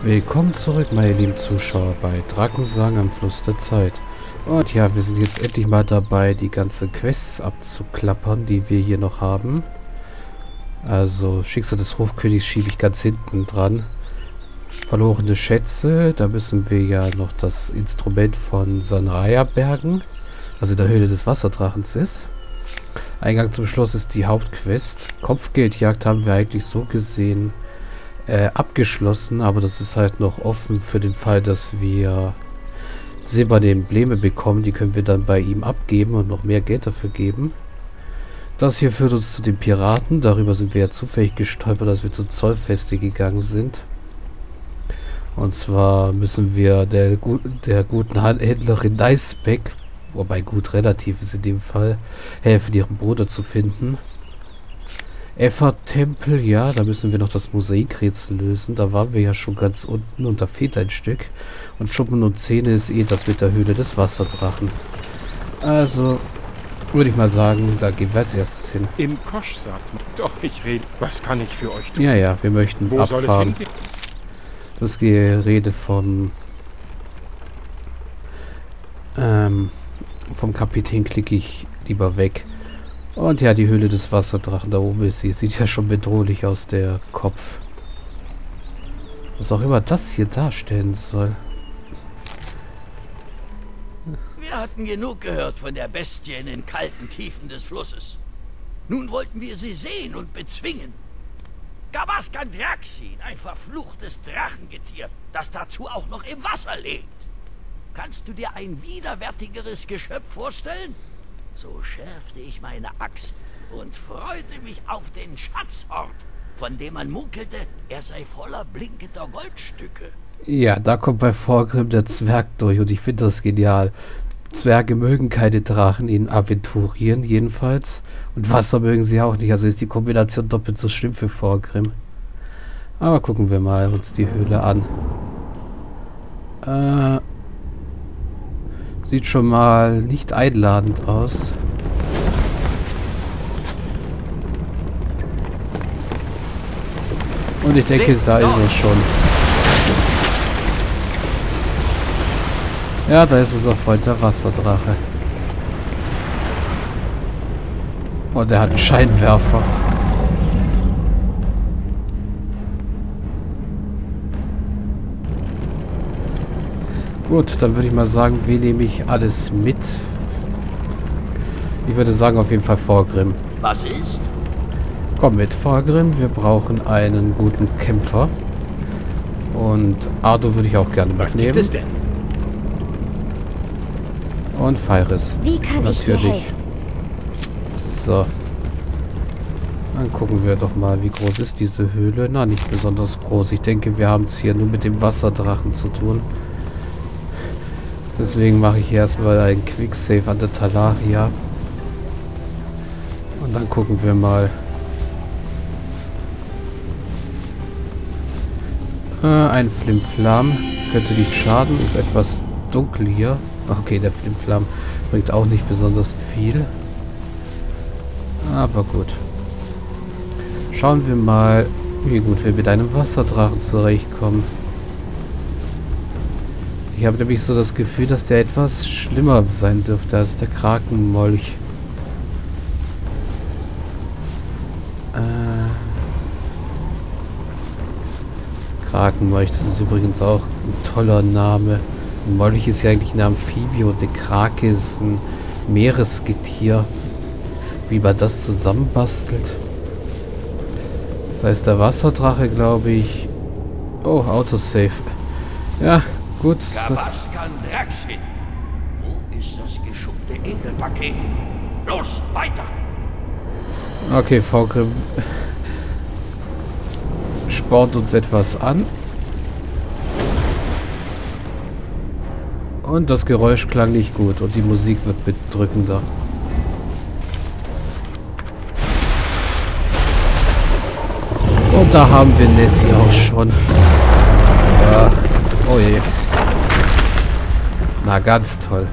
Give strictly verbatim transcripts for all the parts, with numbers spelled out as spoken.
Willkommen zurück, meine lieben Zuschauer, bei Drakensang am Fluss der Zeit. Und ja, wir sind jetzt endlich mal dabei, die ganze Quests abzuklappern, die wir hier noch haben. Also, Schicksal des Hochkönigs schiebe ich ganz hinten dran. Verlorene Schätze, da müssen wir ja noch das Instrument von Sanaya bergen, was in der Höhle des Wasserdrachens ist. Eingang zum Schloss ist die Hauptquest. Kopfgeldjagd haben wir eigentlich so gesehen Äh, abgeschlossen, aber das ist halt noch offen für den Fall, dass wir silberne Embleme bekommen. Die können wir dann bei ihm abgeben und noch mehr Geld dafür geben. Das hier führt uns zu den Piraten. Darüber sind wir ja zufällig gestolpert, dass wir zur Zollfeste gegangen sind. Und zwar müssen wir der, gut, der guten Händlerin Niceback, wobei gut relativ ist in dem Fall, helfen, ihren Bruder zu finden. Effa-Tempel, ja, da müssen wir noch das Mosaikrätsel lösen. Da waren wir ja schon ganz unten und da fehlt ein Stück. Und Schuppen und Zähne ist eh das mit der Höhle des Wasserdrachen. Also, würde ich mal sagen, da gehen wir als erstes hin. Im Kosch sagt man. Doch, ich rede. Was kann ich für euch tun? Ja, ja, wir möchten Wo abfahren. soll es hingehen? Das Gerede vom ähm, vom Kapitän klicke ich lieber weg. Und ja, die Höhle des Wasserdrachen, da oben ist sie. Sieht ja schon bedrohlich aus, der Kopf. Was auch immer das hier darstellen soll. Wir hatten genug gehört von der Bestie in den kalten Tiefen des Flusses. Nun wollten wir sie sehen und bezwingen. Gabaskan Draxin, ein verfluchtes Drachengetier, das dazu auch noch im Wasser lebt. Kannst du dir ein widerwärtigeres Geschöpf vorstellen? So schärfte ich meine Axt und freute mich auf den Schatzort, von dem man munkelte, er sei voller blinkender Goldstücke. Ja, da kommt bei Vorgrim der Zwerg durch und ich finde das genial. Zwerge mögen keine Drachen in Aventurieren jedenfalls. Und Wasser mögen sie auch nicht, also ist die Kombination doppelt so schlimm für Vorgrim. Aber gucken wir mal uns die Höhle an. Äh... Sieht schon mal nicht einladend aus. Und ich denke, da ist er schon. Ja, da ist unser Freund der Wasserdrache. Und er hat einen Scheinwerfer. Gut, dann würde ich mal sagen, wie nehme ich alles mit? Ich würde sagen, auf jeden Fall Vorgrim. Was ist? Komm mit, Vorgrim. Wir brauchen einen guten Kämpfer. Und Ardo würde ich auch gerne mitnehmen. Was gibt es denn? Und Feiris. Wie kann Natürlich. ich dir helfen? So. Dann gucken wir doch mal, wie groß ist diese Höhle. Na, nicht besonders groß. Ich denke, wir haben es hier nur mit dem Wasserdrachen zu tun. Deswegen mache ich erstmal einen Quicksave an der Talaria. Und dann gucken wir mal. Äh, ein Flimflam. Könnte nicht schaden. Ist etwas dunkel hier. Okay, der Flimflam bringt auch nicht besonders viel. Aber gut. Schauen wir mal, wie gut wir mit einem Wasserdrachen zurechtkommen. Ich habe nämlich so das Gefühl, dass der etwas schlimmer sein dürfte als der Krakenmolch. Äh Krakenmolch, das ist übrigens auch ein toller Name. Ein Molch ist ja eigentlich ein Amphibie und eine Krake ist ein Meeresgetier. Wie man das zusammenbastelt. Da ist der Wasserdrache, glaube ich. Oh, Autosave. Ja. Gut. Gabaskan Draxin. Wo ist das geschuppte Ekelpaket? Los, weiter! Okay, Vorgrim spornt uns etwas an. Und das Geräusch klang nicht gut und die Musik wird bedrückender. Und da haben wir Nessie auch schon. Ja. Oh je. Na, ganz toll.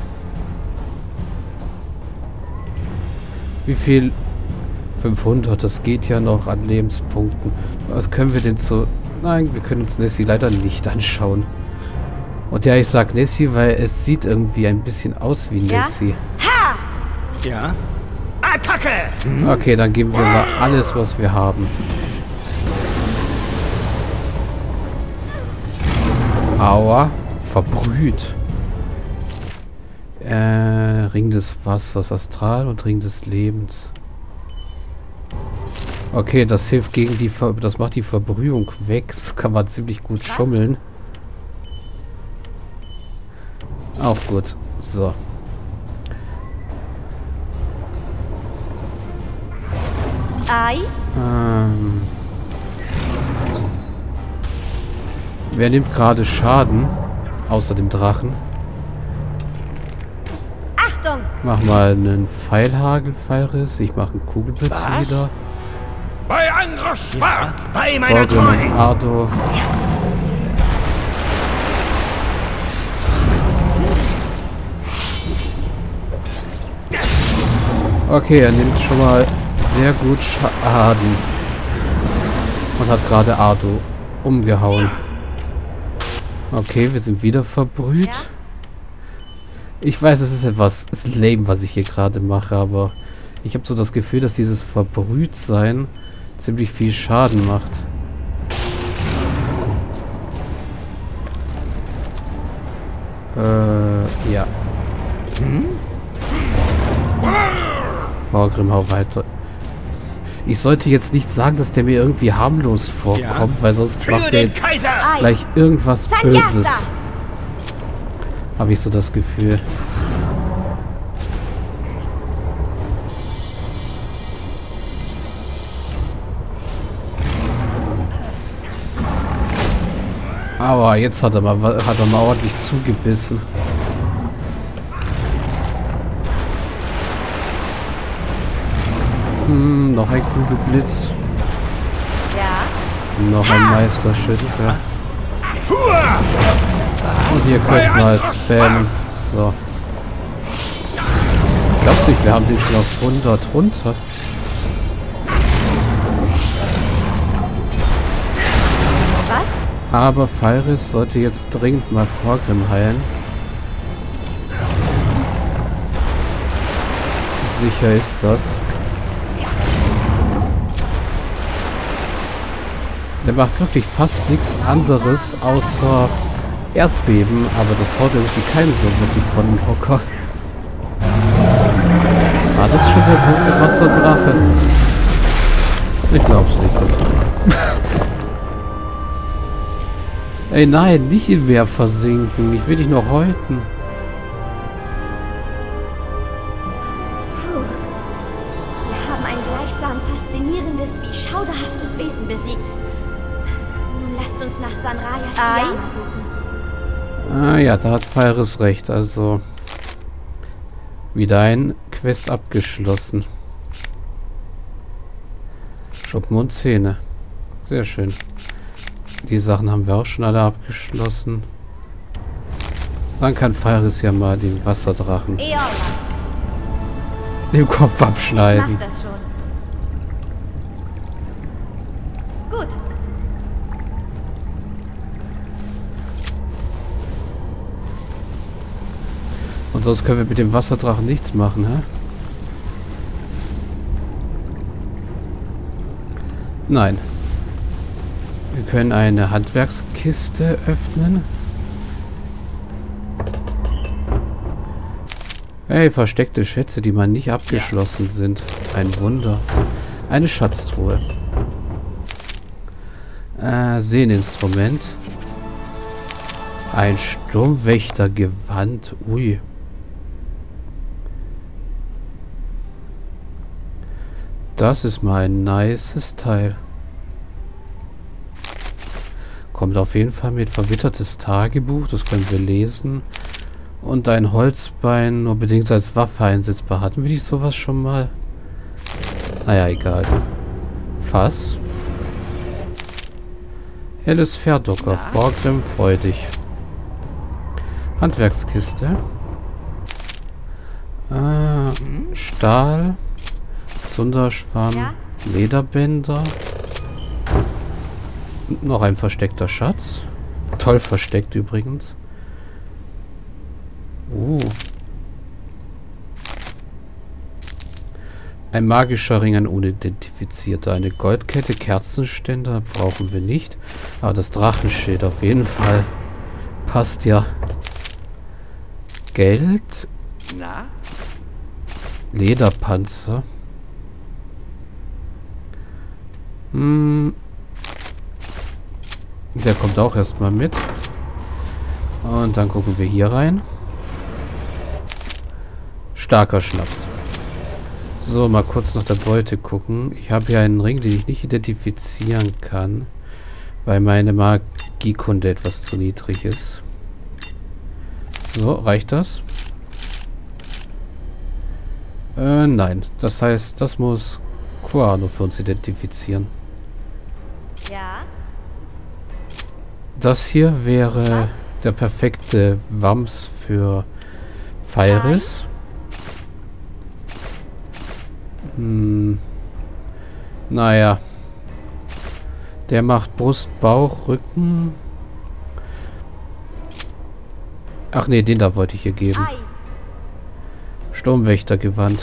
Wie viel fünfhundert, das geht ja noch an Lebenspunkten. Was können wir denn zu Nein, wir können uns Nessie leider nicht anschauen. Und ja, ich sag Nessie, weil es sieht irgendwie ein bisschen aus wie Nessie. Ha! Ja? Attacke! Hm? Okay, dann geben wir mal alles, was wir haben. Aua, verbrüht. Äh, Ring des Wassers, Astral und Ring des Lebens. Okay, das hilft gegen die Ver das macht die Verbrühung weg. So kann man ziemlich gut schummeln. Auch gut. So. Ei. Ähm. Wer nimmt gerade Schaden? Außer dem Drachen. Achtung! Mach mal einen Pfeilhagel, Pfeilriss. Ich mache einen Kugelblitz Was? wieder. Bei Angriffsfahrt! Ja, bei meiner Vorgrimm Treue! und Ardo. Okay, er nimmt schon mal sehr gut Schaden. Und hat gerade Ardo umgehauen. Okay, wir sind wieder verbrüht. Ja? Ich weiß, es ist etwas es ist lame, was ich hier gerade mache, aber ich habe so das Gefühl, dass dieses Verbrühtsein ziemlich viel Schaden macht. Äh, ja. Hm? Vorgrimm, hau weiter. Ich sollte jetzt nicht sagen, dass der mir irgendwie harmlos vorkommt, Ja. weil sonst Für macht er den jetzt Kaiser! Ei. gleich irgendwas Sanyasa. Böses. Habe ich so das Gefühl. Aber jetzt hat er mal hat er mal ordentlich zugebissen. Hm, noch ein Kugelblitz. Ja. Noch ein Meisterschütze. Und ihr könnt mal spammen. So. Glaubst du nicht, wir haben den schon auf hundert runter? Was? Aber Pfeilriss sollte jetzt dringend mal Vorgrimm heilen. Sicher ist das. Der macht wirklich fast nichts anderes außer Erdbeben, aber das haut irgendwie keinen so wirklich von dem Hocker. War das schon der große Wasserdrache? Ich glaub's nicht, das war. Ey, nein, nicht im Meer versinken. Ich will dich noch häuten. Puh. Wir haben ein gleichsam faszinierendes wie schauderhaftes Wesen besiegt. Nun lasst uns nach Sanrayas Ei. Diana suchen. Ah ja, da hat Pfeilriss recht. Also wieder ein Quest abgeschlossen. Schuppen und Zähne. Sehr schön. Die Sachen haben wir auch schon alle abgeschlossen. Dann kann Pfeilriss ja mal den Wasserdrachen Eola, den Kopf mach abschneiden. das schon. Gut. Und sonst können wir mit dem Wasserdrachen nichts machen, hä? Nein. Wir können eine Handwerkskiste öffnen. Hey, versteckte Schätze, die mal nicht abgeschlossen sind. Ein Wunder. Eine Schatztruhe. Äh, Sehninstrument. Ein Sturmwächtergewand. Ui. Das ist mal ein nices Teil. Kommt auf jeden Fall mit verwittertes Tagebuch. Das können wir lesen. Und ein Holzbein nur bedingt als Waffe einsetzbar. Hatten wir nicht sowas schon mal? Naja, egal. Fass. Helles Verdocker. Vorgrimm, freudig. Handwerkskiste. Äh, Stahl. Zunderschwamm. Ja? Lederbänder. Noch ein versteckter Schatz. Toll versteckt übrigens. Uh. Ein magischer Ring, ein unidentifizierter. Eine Goldkette, Kerzenständer brauchen wir nicht. Aber das Drachenschild auf jeden Fall. Passt ja. Geld. Na? Lederpanzer. Hm. Der kommt auch erstmal mit. Und dann gucken wir hier rein. Starker Schnaps. So, mal kurz nach der Beute gucken. Ich habe hier einen Ring, den ich nicht identifizieren kann, weil meine Magiekunde etwas zu niedrig ist. So, reicht das? Äh, nein. Das heißt, das muss Quano für uns identifizieren. Ja? Das hier wäre der perfekte Wams für Feiris. Hm. Naja. Der macht Brust, Bauch, Rücken. Ach nee, den da wollte ich hier geben. Ei. Sturmwächtergewand.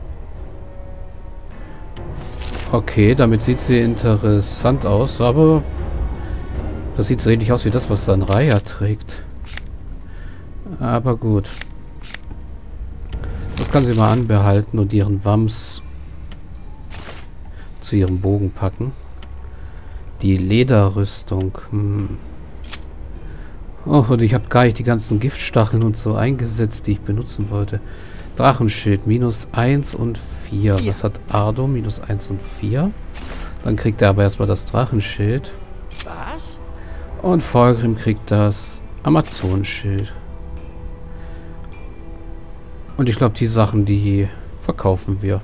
Okay, damit sieht sie interessant aus, aber das sieht so ähnlich aus wie das, was Sanraya trägt. Aber gut. Das kann sie mal anbehalten und ihren Wams zu ihrem Bogen packen. Die Lederrüstung. Hm. Oh, und ich habe gar nicht die ganzen Giftstacheln und so eingesetzt, die ich benutzen wollte. Drachenschild, minus eins und vier. Was hat Ardo? Minus eins und vier. Dann kriegt er aber erstmal das Drachenschild. Was? Und Volgrim kriegt das Amazonenschild. Und ich glaube, die Sachen, die verkaufen wir.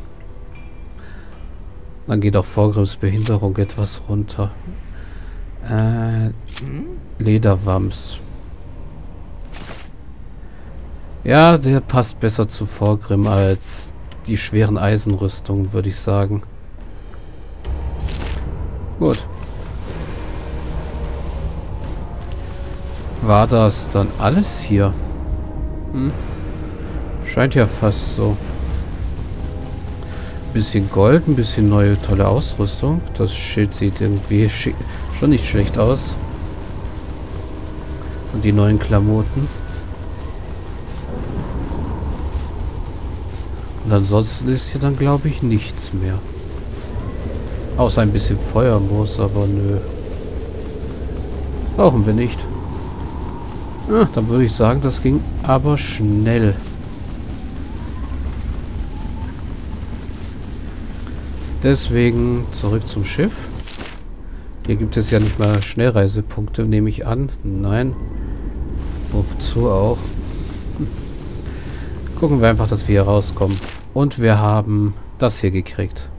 Dann geht auch Volgrims Behinderung etwas runter. Äh, Lederwams. Ja, der passt besser zu Volgrim als die schweren Eisenrüstungen, würde ich sagen. Gut. War das dann alles hier? Hm. Scheint ja fast so. Bisschen Gold, ein bisschen neue tolle Ausrüstung. Das Schild sieht irgendwie schon nicht schlecht aus. Und die neuen Klamotten. Und ansonsten ist hier dann, glaube ich, nichts mehr. Außer ein bisschen Feuermoos, aber nö. Brauchen wir nicht. Ah, dann würde ich sagen, das ging aber schnell. Deswegen zurück zum Schiff. Hier gibt es ja nicht mal Schnellreisepunkte, nehme ich an. Nein. Wozu auch? Gucken wir einfach, dass wir hier rauskommen. Und wir haben das hier gekriegt.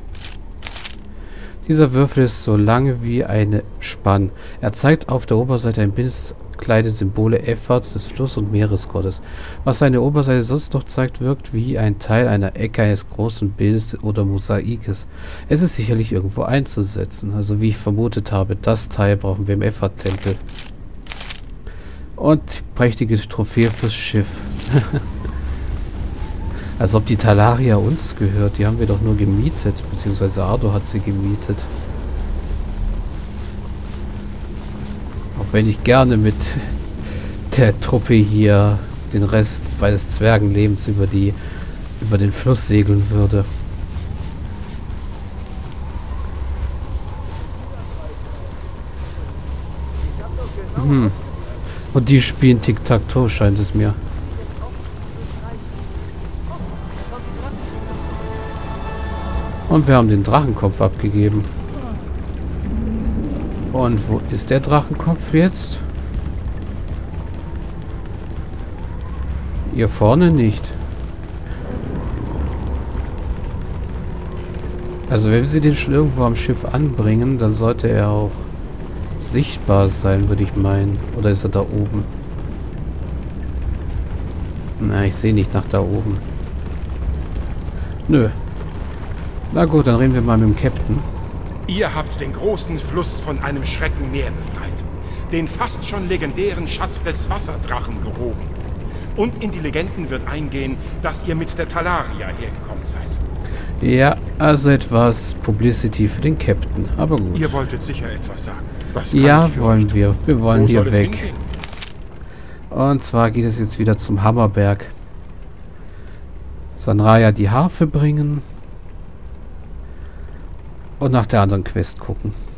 Dieser Würfel ist so lange wie eine Spann. Er zeigt auf der Oberseite ein Bild kleine Symbole Efforts des Fluss- und Meeresgottes. Was seine Oberseite sonst noch zeigt, wirkt wie ein Teil einer Ecke eines großen Bildes oder Mosaikes. Es ist sicherlich irgendwo einzusetzen. Also wie ich vermutet habe, das Teil brauchen wir im Effort-Tempel. Und prächtige Trophäe fürs Schiff. Als ob die Talaria uns gehört. Die haben wir doch nur gemietet. Beziehungsweise Ardo hat sie gemietet. Auch wenn ich gerne mit der Truppe hier den Rest meines Zwergenlebens über die über den Fluss segeln würde. Hm. Und die spielen Tic-Tac-Toe, scheint es mir. Und wir haben den Drachenkopf abgegeben. Und wo ist der Drachenkopf jetzt? Hier vorne nicht. Also wenn sie den schon irgendwo am Schiff anbringen, dann sollte er auch sichtbar sein, würde ich meinen. Oder ist er da oben? Na, ich sehe nicht nach da oben. Nö. Na gut, dann reden wir mal mit dem Captain. Ihr habt den großen Fluss von einem Schreckenmeer befreit. Den fast schon legendären Schatz des Wasserdrachen gehoben. Und in die Legenden wird eingehen, dass ihr mit der Talaria hergekommen seid. Ja, also etwas Publicity für den Captain. Aber gut. Ihr wolltet sicher etwas sagen. Was kann Ja, ich für wollen euch wir. tun? Wir wollen Wo hier soll es weg. hingehen? Und zwar geht es jetzt wieder zum Hammerberg. Sanraya die Harfe bringen. Und nach der anderen Quest gucken.